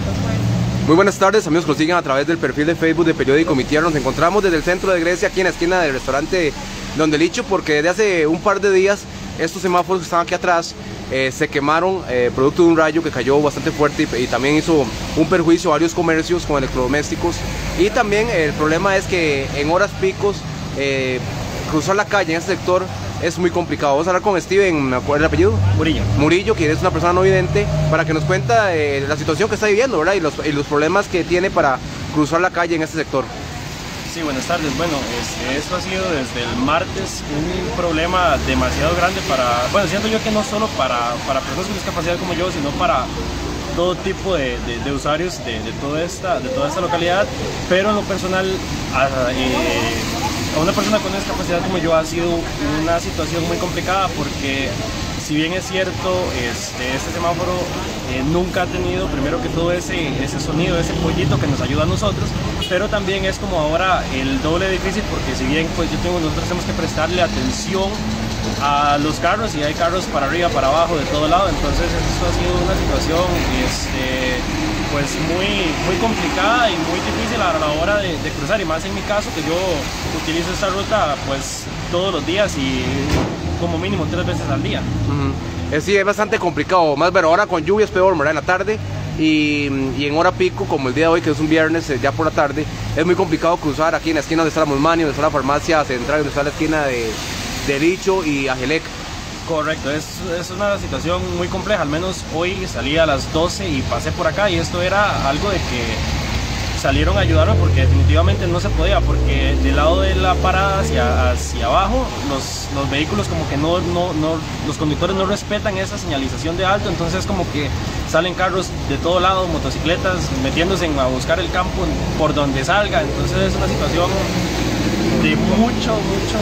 Muy buenas tardes, amigos que nos siguen a través del perfil de Facebook de Periódico Mi Tierra. Nos encontramos desde el centro de Grecia, aquí en la esquina del restaurante Don Delicio, porque desde hace un par de días estos semáforos que están aquí atrás se quemaron producto de un rayo que cayó bastante fuerte y también hizo un perjuicio a varios comercios con electrodomésticos. Y también el problema es que en horas picos cruzar la calle en este sector es muy complicado. Vamos a hablar con Steven, ¿me acuerdo el apellido? Murillo, quien es una persona no vidente, para que nos cuenta la situación que está viviendo, ¿verdad? Y los problemas que tiene para cruzar la calle en este sector. Sí, buenas tardes. Bueno, esto ha sido desde el martes un problema demasiado grande para, siento yo que no solo para personas con discapacidad como yo, sino para todo tipo de usuarios de toda esta localidad, pero en lo personal a una persona con discapacidad como yo ha sido una situación muy complicada, porque si bien es cierto, este semáforo nunca ha tenido, primero que todo, ese sonido, ese pollito que nos ayuda a nosotros, pero también es como ahora el doble de difícil, porque si bien nosotros tenemos que prestarle atención a los carros, y hay carros para arriba, para abajo, de todo lado, entonces esto ha sido una situación pues muy complicada y muy difícil a la hora de cruzar, y más en mi caso, que yo utilizo esta ruta pues todos los días y como mínimo 3 veces al día. Sí, es bastante complicado, más pero ahora con lluvia es peor, ¿verdad? En la tarde y en hora pico, como el día de hoy, que es un viernes, ya por la tarde, es muy complicado cruzar aquí en la esquina donde está la Musmani, donde está la farmacia central, donde está la esquina de Licho y Agelec. Correcto, es una situación muy compleja. Al menos hoy salí a las 12 y pasé por acá, y esto era algo de que salieron a ayudarme, porque definitivamente no se podía, porque del lado de la parada hacia abajo los vehículos como que los conductores no respetan esa señalización de alto, entonces como que salen carros de todo lado, motocicletas metiéndose a buscar el campo por donde salga, entonces es una situación de mucho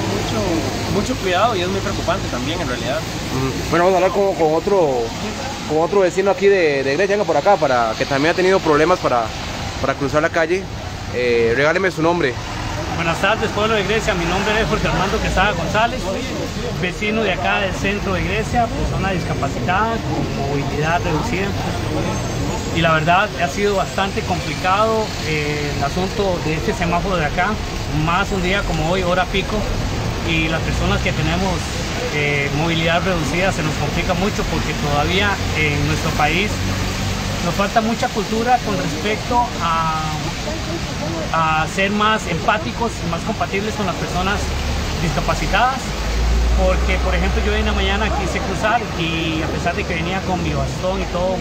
cuidado, y es muy preocupante también en realidad. Bueno, vamos a hablar con otro vecino aquí de Grecia, venga por acá, para que también ha tenido problemas para cruzar la calle. Regáleme su nombre. Buenas tardes, pueblo de Grecia. Mi nombre es Jorge Armando Quesada González, vecino de acá del centro de Grecia, persona discapacitada con movilidad reducida. Y la verdad ha sido bastante complicado el asunto de este semáforo de acá, más un día como hoy, hora pico, y las personas que tenemos movilidad reducida se nos complica mucho, porque todavía en nuestro país nos falta mucha cultura con respecto a ser más empáticos y más compatibles con las personas discapacitadas. Porque, por ejemplo, yo en la mañana quise cruzar, y a pesar de que venía con mi bastón y todo,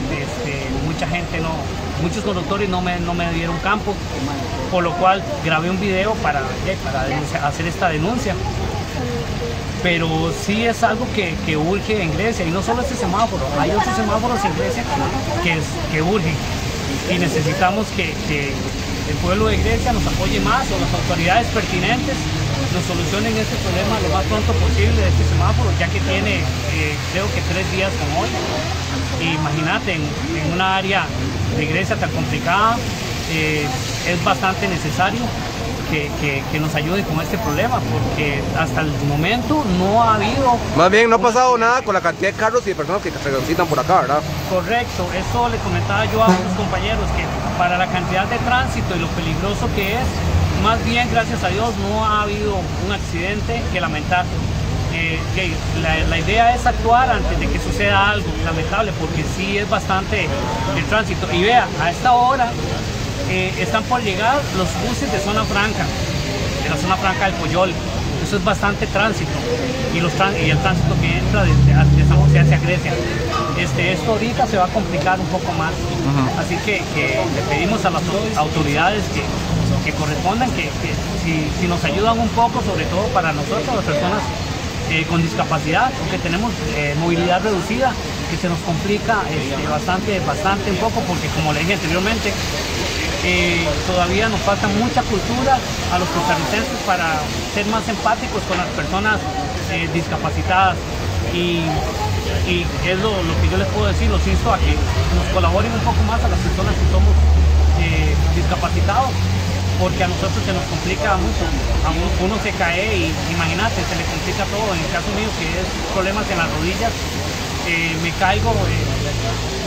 muchos conductores no me dieron campo, por lo cual grabé un video para hacer esta denuncia. Pero sí es algo que urge en Grecia, y no solo este semáforo, hay otros semáforos en Grecia que urgen, y necesitamos que el pueblo de Grecia nos apoye más, o las autoridades pertinentes nos solucionen este problema lo más pronto posible de este semáforo, ya que tiene creo que 3 días como hoy. Imagínate, en una área de Grecia tan complicada, es bastante necesario que nos ayude con este problema, porque hasta el momento no ha habido... Más bien no ha pasado nada con la cantidad de carros y de personas que transitan por acá, ¿verdad? Correcto, eso le comentaba yo a unos compañeros, que para la cantidad de tránsito y lo peligroso que es, más bien, gracias a Dios, no ha habido un accidente que lamentar. La idea es actuar antes de que suceda algo lamentable, porque sí es bastante el tránsito. Y vea, a esta hora están por llegar los buses de zona franca, de la zona franca del Poyol. Eso es bastante tránsito, y el tránsito que entra desde San José hacia Grecia. Esto ahorita se va a complicar un poco más, así que le pedimos a las autoridades que correspondan, que si nos ayudan un poco, sobre todo para nosotros, las personas con discapacidad, porque tenemos movilidad reducida, que se nos complica bastante un poco, porque como le dije anteriormente, todavía nos falta mucha cultura a los costarricenses para ser más empáticos con las personas discapacitadas, y es lo que yo les puedo decir. Los insto a que nos colaboren un poco más a las personas que somos discapacitados, porque a nosotros se nos complica mucho. Uno se cae y imagínate, se le complica todo. En el caso mío, que es problemas en las rodillas, me caigo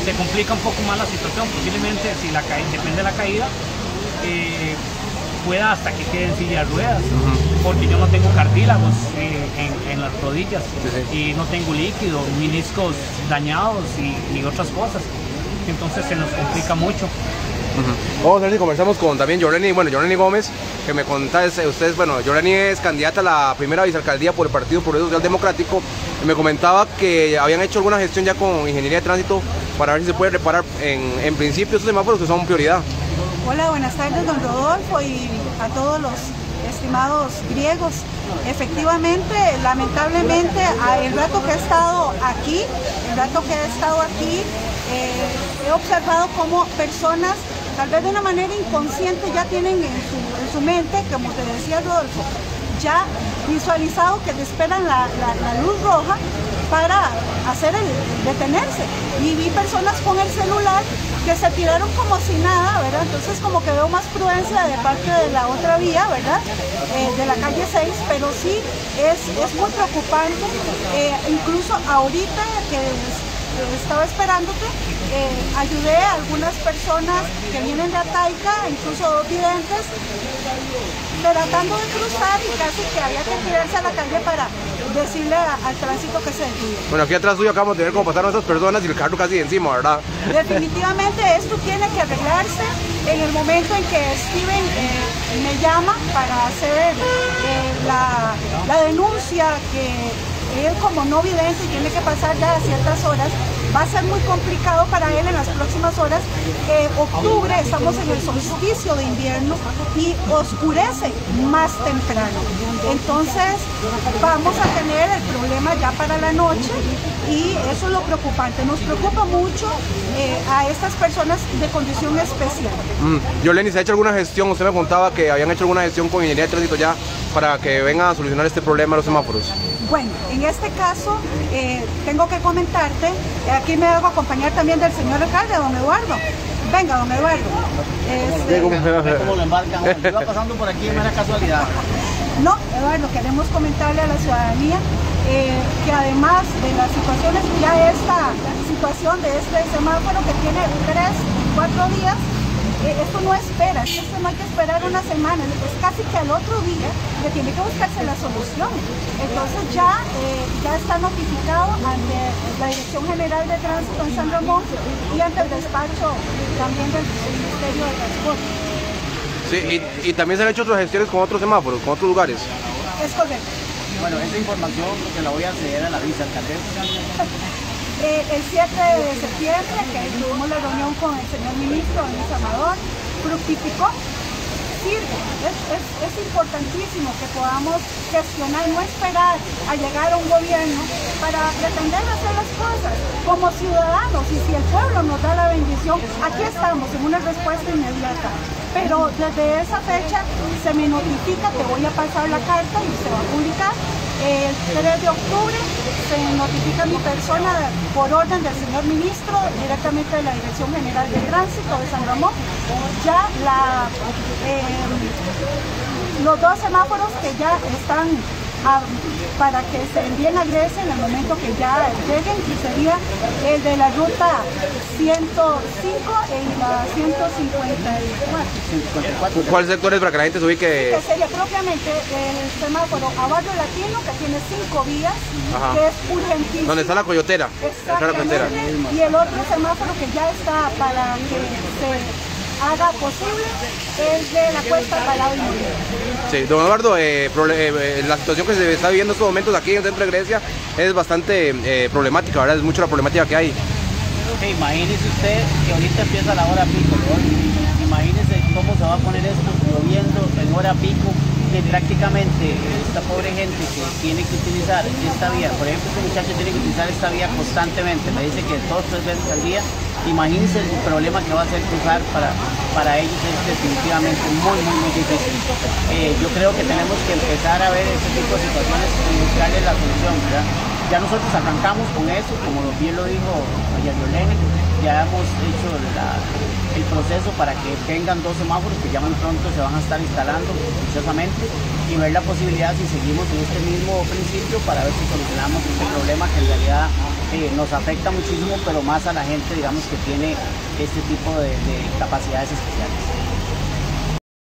se complica un poco más la situación. Posiblemente, si depende de la caída, pueda hasta que quede en silla de ruedas, porque yo no tengo cartílagos en las rodillas, y no tengo líquido, meniscos dañados y otras cosas. Entonces se nos complica mucho. Vamos a ver si conversamos con también Yorleni Gómez, que me contáis, ustedes, bueno, Yorleni es candidata a la primera vicealcaldía por el Partido Progreso Social Democrático, y me comentaba que habían hecho alguna gestión ya con Ingeniería de Tránsito para ver si se puede reparar en principio estos semáforos que son prioridad. Hola, buenas tardes, don Rodolfo, y a todos los estimados griegos. Efectivamente, lamentablemente, el rato que he estado aquí, he observado cómo personas, tal vez de una manera inconsciente, ya tienen en su mente, como te decía Rodolfo, ya visualizado que te esperan la luz roja para hacer detenerse. Y vi personas con el celular que se tiraron como si nada, ¿verdad? Entonces como que veo más prudencia de parte de la otra vía, ¿verdad? De la calle 6, pero sí es muy preocupante. Incluso ahorita que estaba esperándote, ayudé a algunas personas que vienen de Ataica, incluso 2 videntes, tratando de cruzar, y casi que había que tirarse a la calle para decirle al tránsito que se detuviera. Bueno, aquí atrás tuyo acabamos de ver cómo pasaron esas personas y el carro casi encima, ¿verdad? Definitivamente esto tiene que arreglarse. En el momento en que Steven me llama para hacer la denuncia, que él como no vidente tiene que pasar ya a ciertas horas, va a ser muy complicado para él en las próximas horas. Octubre, estamos en el solsticio de invierno y oscurece más temprano. Entonces vamos a tener el problema ya para la noche, y eso es lo preocupante. Nos preocupa mucho a estas personas de condición especial. Yorleni, ¿se ha hecho alguna gestión? Usted me contaba que habían hecho alguna gestión con Ingeniería de Tránsito ya para que vengan a solucionar este problema de los semáforos. Bueno, en este caso tengo que comentarte, aquí me hago acompañar también del señor alcalde, don Eduardo. Venga, don Eduardo. ¿Cómo lo embarcan? Yo iba pasando por aquí, no era casualidad. No, Eduardo, queremos comentarle a la ciudadanía que además de las situaciones, ya esta situación de este semáforo que tiene 3, 4 días, esto no espera, esto no hay que esperar una semana, es casi que al otro día que tiene que buscarse la solución. Entonces ya está notificado ante la Dirección General de Tránsito en San Ramón y ante el despacho también del Ministerio de Transporte. Sí, y también se han hecho otras gestiones con otros semáforos, con otros lugares. Es correcto. Bueno, esa información se la voy a ceder a la vicealcaldesa. El 7 de septiembre, que tuvimos la reunión con el señor ministro, Luis Amador, fructificó, sirve. Es importantísimo que podamos gestionar, no esperar a llegar a un gobierno para pretender hacer las cosas como ciudadanos, y si el pueblo nos da la bendición, aquí estamos en una respuesta inmediata. Pero desde esa fecha se me notifica que voy a pasar la carta y se va a publicar. El 3 de octubre se notifica mi persona por orden del señor ministro, directamente de la Dirección General de Tránsito de San Ramón, ya los 2 semáforos que ya están para que se envíen a Grecia en el momento que ya lleguen, que sería el de la ruta 105 y la 154. ¿Cuál sector es para que la gente se ubique? Que sería propiamente el semáforo a Barrio Latino, que tiene 5 vías, que es urgentísimo. ¿Dónde está la coyotera? Exactamente. Y el otro semáforo que ya está para que se haga posible es de la Cuesta Palado y Moreno. Sí, don Eduardo, la situación que se está viviendo en estos momentos aquí en el centro de Grecia es bastante problemática, ¿verdad? Es mucho la problemática que hay. Sí, imagínese usted que ahorita empieza la hora pico, ¿no? Imagínese cómo se va a poner esto lloviendo en hora pico, que prácticamente esta pobre gente que tiene que utilizar esta vía, por ejemplo, este muchacho tiene que utilizar esta vía constantemente, me dice que 2 o 3 veces al día. Imagínense el problema que va a ser cruzar para ellos, es definitivamente muy difícil. Yo creo que tenemos que empezar a ver este tipo de situaciones y buscarle la solución, ¿verdad? Ya nosotros arrancamos con eso, como bien lo dijo Yorleni, ya hemos hecho el proceso para que tengan 2 semáforos que ya muy pronto se van a estar instalando juiciosamente, y ver la posibilidad si seguimos en este mismo principio para ver si solucionamos este problema que en realidad nos afecta muchísimo, pero más a la gente, digamos, que tiene este tipo de capacidades especiales.